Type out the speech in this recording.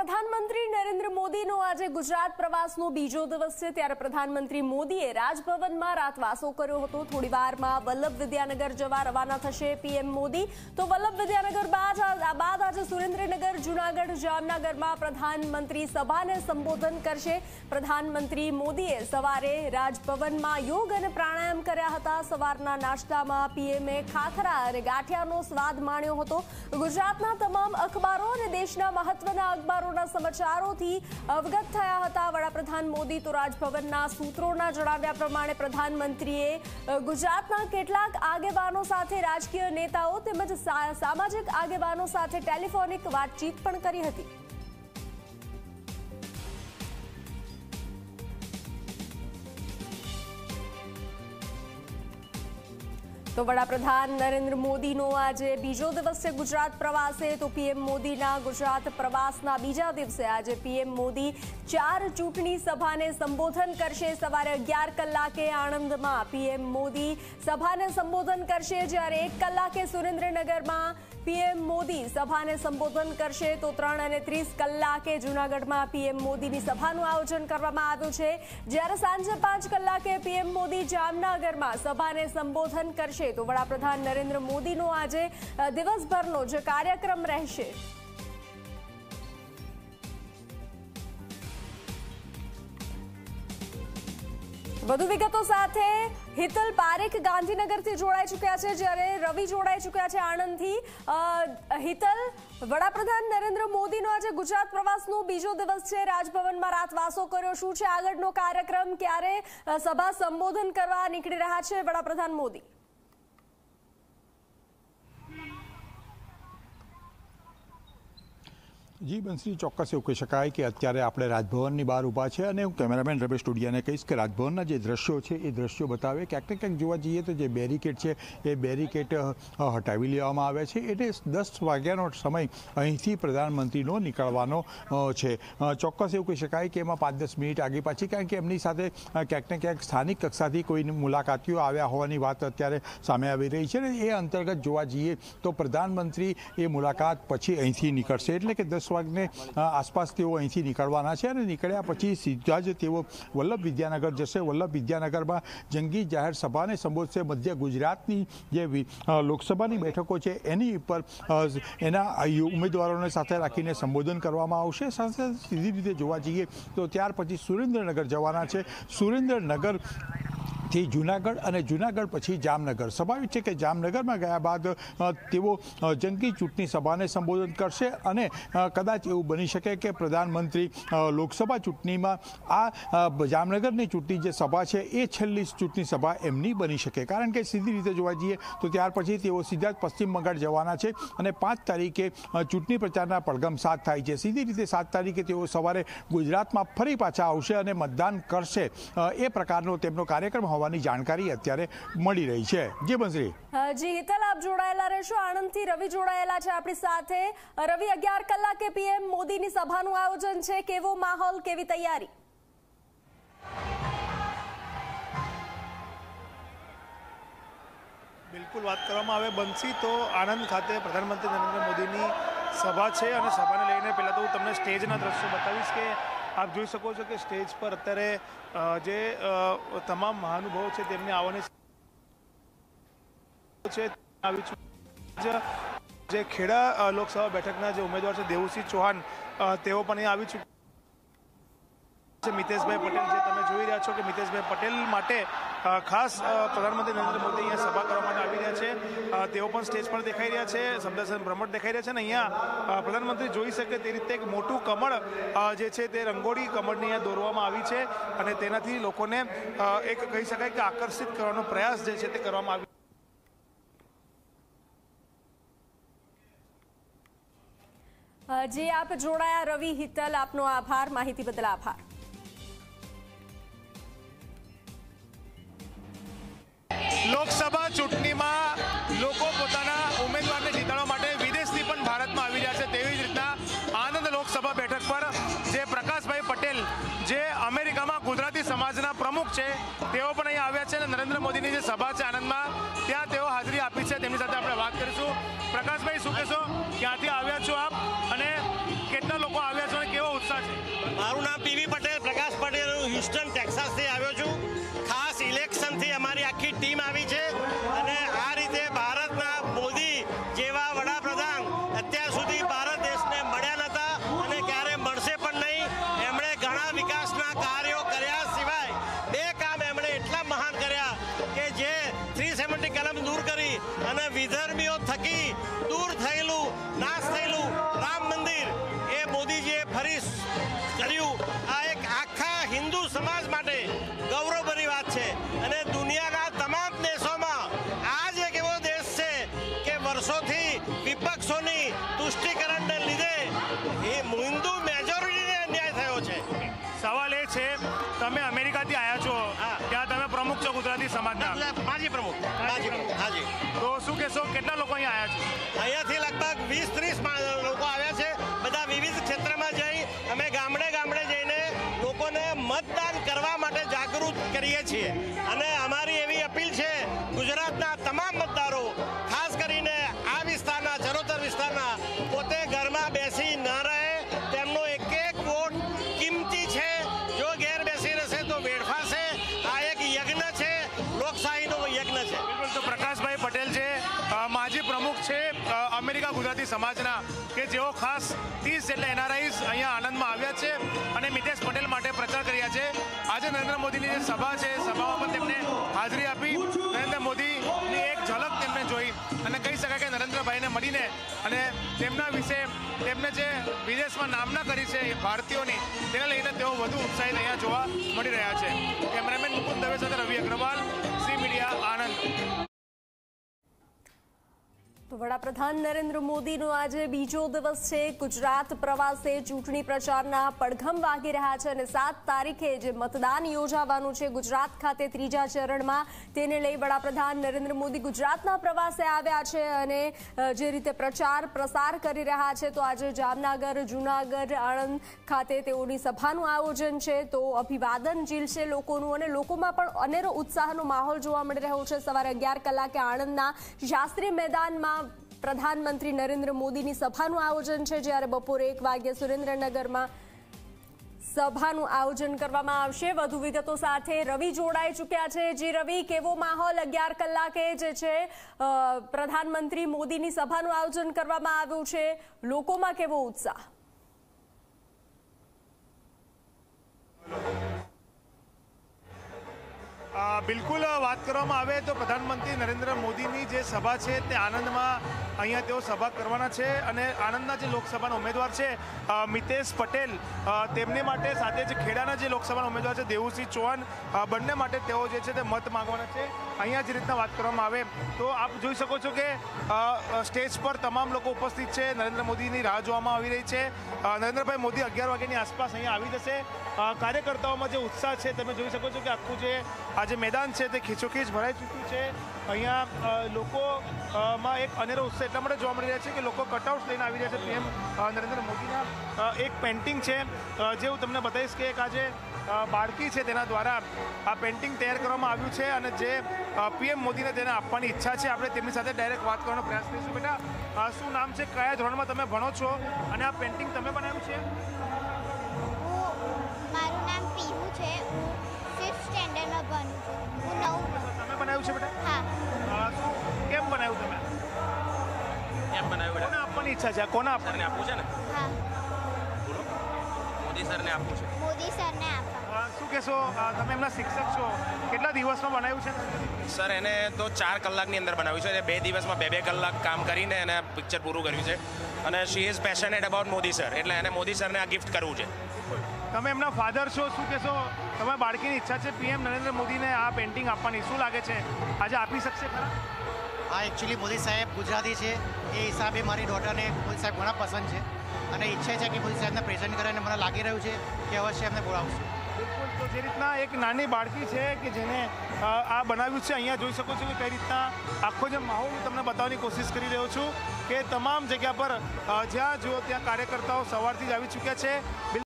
પ્રધાનમંત્રી નરેન્દ્ર મોદીનો આજે ગુજરાત પ્રવાસનો બીજો દિવસ છે ત્યારે પ્રધાનમંત્રી મોદીએ રાજભવનમાં રાતવાસો કર્યો હતો। થોડી વારમાં વલ્લભ વિદ્યાનગર જવા રવાના થશે પીએમ મોદી। તો વલ્લભ વિદ્યાનગર બાદ આજે સુરેન્દ્રનગર, જૂનાગઢ, જામનગરમાં પ્રધાનમંત્રી સભાને સંબોધન કરશે। પ્રધાનમંત્રી મોદીએ સવારે રાજભવનમાં યોગ અને પ્રાણાયામ કર્યા હતા। સવારના નાસ્તામાં પીએમએ ખાખરા અને ગાંઠિયાનો સ્વાદ માણ્યો હતો। ગુજરાતના તમામ અખબારો અને દેશના મહત્વના અખબારોના સમાચારોથી અવગત થયા હતા। વડાપ્રધાન મોદી તો રાજભવનના સૂત્રોના જણાવ્યા પ્રમાણે પ્રધાનમંત્રીએ ગુજરાતના કેટલાક આગેવાનો સાથે, રાજકીય નેતાઓ તેમજ સામાજિક આગેવાનો સાથે ટેલિફોનિક વાતચીત પણ કરી હતી। તો વડાપ્રધાન નરેન્દ્ર મોદીનો આજે બીજો દિવસ છે ગુજરાત પ્રવાસે। તો પીએમ મોદીના ગુજરાત પ્રવાસના બીજા દિવસે આજે પીએમ મોદી 4 ચૂંટણી સભાને સંબોધન કરશે। સવારે 11 કલાકે આણંદમાં પીએમ મોદી સભાને સંબોધન કરશે, જ્યારે 1 કલાકે સુરેન્દ્રનગરમાં પીએમ મોદી સભાને સંબોધન કરશે। તો 3:30 કલાકે જૂનાગઢમાં પીએમ મોદીની સભાનું આયોજન કરવામાં આવ્યું છે, જ્યારે સાંજે 5 કલાકે પીએમ મોદી જામનગરમાં સભાને સંબોધન કરશે। તો વડાપ્રધાન નરેન્દ્ર મોદીનો આજે દિવસભરનો જે કાર્યક્રમ રહેશે। વધુ વિગતો સાથે હિતલ પારેખ ગાંધીનગરથી જોડાઈ ચૂક્યા છે, જ્યારે રવિ જોડાઈ ચૂક્યા છે આણંદથી। હિતલ, વડાપ્રધાન નરેન્દ્ર મોદીનો આજે ગુજરાત પ્રવાસનો બીજો દિવસ છે, રાજભવનમાં રાતવાસો કર્યો, શું છે આગળનો કાર્યક્રમ, ક્યારે સભા સંબોધન કરવા નીકળી રહ્યા છે વડાપ્રધાન મોદી? જી બંસરી, ચોક્કસ એવું કહી શકાય કે અત્યારે આપણે રાજભવનની બહાર ઊભા છે અને હું કેમેરામેન રમેશ ટોડિયાને કહીશ કે રાજભવનના જે દ્રશ્યો છે એ દ્રશ્યો બતાવે। ક્યાંક ને ક્યાંક જોવા જઈએ તો જે બેરિકેડ છે એ બેરિકેડ હટાવી લેવામાં આવે છે, એટલે 10 વાગ્યાનો સમય અહીંથી પ્રધાનમંત્રીનો નીકળવાનો છે। ચોક્કસ એવું કહી શકાય કે એમાં 5-10 મિનિટ આગી પાછી, કારણ કે એમની સાથે ક્યાંક ને ક્યાંક સ્થાનિક કક્ષાથી કોઈ મુલાકાતીઓ આવ્યા હોવાની વાત અત્યારે સામે આવી રહી છે, ને એ અંતર્ગત જોવા જઈએ તો પ્રધાનમંત્રી એ મુલાકાત પછી અહીંથી નીકળશે, એટલે કે 10 વાગ્યાને આસપાસ તેઓ અહીંથી નીકળવાના છે અને નીકળ્યા પછી સીધા જ તેઓ વલ્લભ વિદ્યાનગર જશે। વલ્લભ વિદ્યાનગરમાં જંગી જાહેર સભાને સંબોધશે। મધ્ય ગુજરાતની જે લોકસભાની બેઠકો છે એની ઉપર એના ઉમેદવારોને સાથે રાખીને સંબોધન કરવામાં આવશે। સાથે સીધી રીતે જોવા જઈએ તો ત્યાર પછી સુરેન્દ્રનગર જવાના છે। સુરેન્દ્રનગર થી જૂનાગઢ અને જૂનાગઢ પછી જામનગર। સ્વાભાવિક છે કે જામનગરમાં ગયા બાદ તેઓ જંગી ચૂંટણી સભાને સંબોધન કરશે અને કદાચ એવું બની શકે કે પ્રધાનમંત્રી લોકસભા ચૂંટણીમાં આ જામનગરની ચૂંટણી જે સભા છે એ છેલ્લી ચૂંટણી સભા એમની બની શકે, કારણ કે સીધી રીતે જોવા જઈએ તો ત્યાર પછી તેઓ સીધા જ પશ્ચિમ બંગાળ જવાના છે અને 5 તારીખે ચૂંટણી પ્રચારના પડઘમ સાથ થાય છે। સીધી રીતે 7 તારીખે તેઓ સવારે ગુજરાતમાં ફરી પાછા આવશે અને મતદાન કરશે। એ પ્રકારનો તેમનો કાર્યક્રમ હોવાની જાણકારી અત્યારે મળી રહી છે। જી બંસરી। જી હિતલ, આપ જોડાયેલા રહેશો। આણંદથી રવિ જોડાયેલા છે આપણી સાથે। રવિ, 11 કલાકે પીએમ મોદીની સભાનું આયોજન છે, કેવો માહોલ, કેવી તૈયારી? બિલકુલ, વાત કરવામાં આવે બંસી તો આણંદ ખાતે પ્રધાનમંત્રી નરેન્દ્ર મોદીની સભા છે અને સભાને લઈને પહેલાં તો હું તમને સ્ટેજના દ્રશ્યો બતાવીશ કે આપ જોઈ શકો છો કે સ્ટેજ પર અત્યારે જે તમામ મહાનુભાવો છે તેમને આવવાની છે। જે ખેડા લોકસભા બેઠકના જે ઉમેદવાર છે દેવુસિંહ ચૌહાણ, તેઓ પણ અહીં આવી ચૂક્યા છે। મિતેશભાઈ પટેલ, જે તમે જોઈ રહ્યા છો કે મિતેશભાઈ પટેલ માટે ખાસ પ્રધાનમંત્રી નરેન્દ્ર મોદી અહીંયા સભા કરવા માટે આવી રહ્યા છે। તેઓ પણ સ્ટેજ પર દેખાઈ રહ્યા છે, શબ્દસન બ્રહ્મટ દેખાઈ રહ્યા છે અને અહીંયા પ્રધાનમંત્રી જોઈ શકે તે રીતે એક મોટું કમળ જે છે તે રંગોળી કમળની અહીંયા દોરવામાં આવી છે અને તેનાથી લોકોને એક કહી શકાય કે આકર્ષિત કરવાનો પ્રયાસ જે છે તે કરવામાં આવ્યો। જી, આપ જોડાયા રવિ, હિતલ, આપનો આભાર, માહિતી બદલ આભાર। લોકસભા ચૂંટણીમાં લોકો પોતાના ઉમેદવારને જીતાડવા માટે વિદેશથી પણ ભારતમાં આવી રહ્યા છે, તેવી જ રીતના આણંદ લોકસભા બેઠક પર જે પ્રકાશભાઈ પટેલ, જે અમેરિકામાં ગુજરાતી સમાજના પ્રમુખ છે, તેઓ પણ અહીંયા આવ્યા છે અને નરેન્દ્ર મોદીની જે સભા છે આણંદમાં ત્યાં તેઓ હાજરી આપી છે। તેમની સાથે આપણે વાત કરીશું। પ્રકાશભાઈ, શું કહેશો, ક્યાંથી આવ્યા છો આપ અને કેટલા લોકો આવ્યા છો અને કેવો મારું નામ પીવી પટેલ, પ્રકાશ પટેલ, હ્યુસ્ટન ટેક્સાસથી આવ્યો છું. ખાસ ઇલેક્શનથી અમારી આખી ટીમ આવી છે અને આ રીતે ભારતના મોદી જેવા વડાપ્રધાન અત્યાર સુધી ભારત દેશને મળ્યા નહોતા અને ક્યારે મળશે પણ નહીં. એમણે ઘણા વિકાસના કાર્યો કર્યા સિવાય 2 કામ એમણે એટલા મહાન કર્યા કે જે 370 કલમ દૂર કરી અને વિધર્મીઓ થકી દૂર થયેલું, નાશ થયેલું રામ મંદિર એ મોદીજીએ ફરી કર્યું. આ એક આખા હિન્દુ સમાજ માટે ગૌરવભરી વાત છે અને દુનિયાના તમામ દેશોમાં આ જ એક એવો દેશ છે કે વર્ષોથી વિપક્ષોની તુષ્ટિકરણને લીધે એ હિન્દુ મેજોરિટીને અન્યાય થયો છે. સવાલ એ છે, તમે અમેરિકાથી આવ્યા છો, ત્યાં તમે પ્રમુખ છો ગુજરાતી સમાજના. માજી પ્રમુખ. હાજી. તો શું કહેશો, કેટલા લોકો અહીંયા આવ્યા છે? અહીંયાથી લગભગ 20-30 લોકો આવ્યા છે. બધા વિવિધ ક્ષેત્રમાં જઈ અમે ગામડે ગામડે જઈને લોકોને મતદાન કરવા માટે જાગૃત કરીએ છીએ અને અમારી એવી અપીલ છે ગુજરાતના તમામ મતદારો, ખાસ કરીને આ વિસ્તારના, ચરોતર વિસ્તારના, પોતે ઘરમાં બેસી ન રહે. તેમનો એક વોટ કિંમતી છે. જો ઘેર બેસી રહેશે તો વેડફાશે. આ એક યજ્ઞ છે, લોકશાહીનો યજ્ઞ છે. બિલકુલ. તો પ્રકાશભાઈ પટેલ છે, માજી પ્રમુખ છે અમેરિકા ગુજરાતી સમાજના, કે જેઓ ખાસ 30 જેટલા એનઆરઆઈસ અહીંયા આણંદમાં આવ્યા છે અને મિતેશ પટેલ માટે પ્રચાર કર્યા છે. આજે નરેન્દ્ર મોદીની જે સભા છે, સભામાં પણ તેમને હાજરી આપી. નરેન્દ્ર મોદીની એક ઝલક તેમને જોઈ અને કહી શકાય કે નરેન્દ્રભાઈને મળીને અને તેમના વિશે તેમને જે વિદેશમાં નામના કરી છે ભારતીયોની, તેને લઈને તેઓ વધુ ઉત્સાહિત અહીંયા જોવા મળી રહ્યા છે. કેમેરામેન મુકુંદ દવે સાથે રવિ અગ્રવાલ, ઝી મીડિયા, આણંદ. તો વડાપ્રધાન નરેન્દ્ર મોદીનો આજે બીજો દિવસ છે. ગુજરાત પ્રવાસે ચૂંટણી પ્રચારના પડઘમ વાગી રહ્યા છે અને 7 તારીખે જે મતદાન યોજાવાનું છે ગુજરાત ખાતે 3જા ચરણમાં, તેને લઈ વડાપ્રધાન નરેન્દ્ર મોદી ગુજરાતના પ્રવાસે આવ્યા છે અને જે રીતે પ્રચાર પ્રસાર કરી રહ્યા છે. તો આજે જામનગર, જૂનાગઢ, આણંદ ખાતે તેઓની સભાનું આયોજન છે. તો અભિવાદન ઝીલશે લોકોનું અને લોકોમાં પણ અનેરો ઉત્સાહનો માહોલ જોવા મળી રહ્યો છે. સવારે 11 કલાકે આણંદના શાસ્ત્રી મેદાનમાં પ્રધાનમંત્રી નરેન્દ્ર મોદીની સભાનું આયોજન છે, જ્યારે બપોરે 1 વાગ્યે સુરેન્દ્રનગરમાં સભાનું આયોજન કરવામાં આવશે. વધુ વિગતો સાથે રવિ જોડાઈ ચૂક્યા છે. જી રવિ, કેવો માહોલ 11 કલાકે જે છે પ્રધાનમંત્રી મોદીની સભાનું આયોજન કરવામાં આવ્યું છે, લોકોમાં કેવો ઉત્સાહ? બિલકુલ. વાત કરવામાં આવે તો પ્રધાનમંત્રી નરેન્દ્ર મોદીની જે સભા છે તે આણંદમાં અહીંયા તેઓ સભા કરવાના છે અને આણંદના જે લોકસભાના ઉમેદવાર છે મિતેશ પટેલ, તેમને માટે સાથે જ ખેડાના જે લોકસભાના ઉમેદવાર છે દેવુસિંહ ચૌહાણ, બંને માટે તેઓ જે છે તે મત માંગવાના છે. અહીંયા જે રીતના વાત કરવામાં આવે તો આપ જોઈ શકો છો કે સ્ટેજ પર તમામ લોકો ઉપસ્થિત છે. નરેન્દ્ર મોદીની રાહ જોવામાં આવી રહી છે. નરેન્દ્રભાઈ મોદી 11 વાગ્યાની આસપાસ અહીંયા આવી જશે. કાર્યકર્તાઓમાં જે ઉત્સાહ છે તમે જોઈ શકો છો કે આખું જે આ જે મેદાન છે તે ખીચોખીચ ભરાઈ ચૂક્યું છે. અહીંયા લોકોમાં એક અનેરો ઉત્સાહ એટલા માટે જોવા મળી રહ્યા છે કે લોકો કટઆઉટ લઈને આવી રહ્યા છે. પીએમ નરેન્દ્ર મોદીના એક પેઇન્ટિંગ છે જે હું તમને બતાવીશ કે એક આજે બાળકી છે તેના દ્વારા આ પેઇન્ટિંગ તૈયાર કરવામાં આવ્યું છે અને જે પીએમ મોદીને તેને આપવાની ઈચ્છા છે. આપણે તેમની સાથે ડાયરેક્ટ વાત કરવાનો પ્રયાસ કરીશું. બેટા, શું નામ છે, કયા ધોરણમાં તમે ભણો છો અને આ પેઇન્ટિંગ તમે બનાવ્યું છે? મારું નામ પીવું છે. હું 5th સ્ટેન્ડર્ડમાં ભણું છું. હું 9. તમે બનાવ્યું છે બેટા? હા. કેમ બનાવ્યું તમે? કેમ બનાવ્યું બેટા? કોને આપવાની ઈચ્છા છે? કોને સરને આપવું છે ને? હા. બોલો. મોદી સરને આપવું છે. મોદી સરને આપવા. શું કહેશો, તમે એમના શિક્ષક છો, કેટલા દિવસમાં બનાવ્યું છે? સર એને તો 4 કલાકની અંદર બનાવ્યું છે. 2 દિવસમાં 2 કલાક કામ કરીને એને પિક્ચર પૂરું કર્યું છે અને she is passionate about Modi sir, એટલે એને મોદી સરને આ ગિફ્ટ કરવું છે. તમે એમના ફાધર છો, શું કહેશો, તમારા બાળકીની ઈચ્છા છે પીએમ નરેન્દ્ર મોદીને આ પેઇન્ટિંગ આપવાની, શું લાગે છે આજે આપી શકશે ખરા? હા, એકચ્યુઅલી મોદી સાહેબ ગુજરાતી છે એ હિસાબે મારી ડોટરને મોદી સાહેબ ઘણા પસંદ છે અને ઈચ્છે છે કે મોદી સાહેબને પ્રેઝન્ટ કરે અને મને લાગી રહ્યું છે કે અવશ્ય એમને બોલાવશું. બિલકુલ. તો જે રીતના એક નાની બાળકી છે કે જેને આ બનાવ્યું છે, અહીંયા જોઈ શકો છો કે કઈ રીતના આખો જે માહોલ હું તમને બતાવવાની કોશિશ કરી રહ્યો છું કે તમામ જગ્યા પર જ્યાં જુઓ ત્યાં કાર્યકર્તાઓ સવારથી જ આવી ચૂક્યા છે.